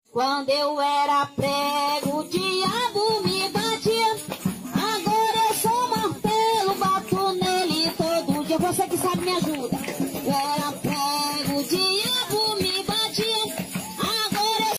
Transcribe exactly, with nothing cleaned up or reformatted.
Quando eu era prego, o diabo me batia. Agora eu sou martelo, bato nele todo dia. Você que sabe me ajuda.